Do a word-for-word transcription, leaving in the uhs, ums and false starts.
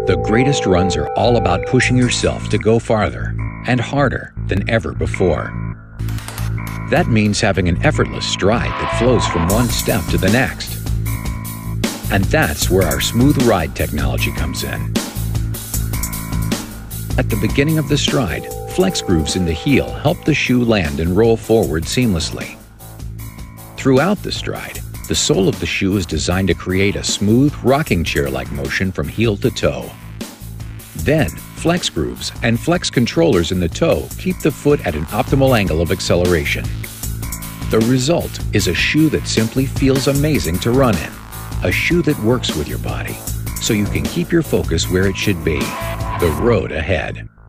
The greatest runs are all about pushing yourself to go farther and harder than ever before. That means having an effortless stride that flows from one step to the next. And that's where our Smooth Ride technology comes in. At the beginning of the stride, flex grooves in the heel help the shoe land and roll forward seamlessly. Throughout the stride, the sole of the shoe is designed to create a smooth, rocking chair-like motion from heel to toe. Then, flex grooves and flex controllers in the toe keep the foot at an optimal angle of acceleration. The result is a shoe that simply feels amazing to run in. A shoe that works with your body, so you can keep your focus where it should be, the road ahead.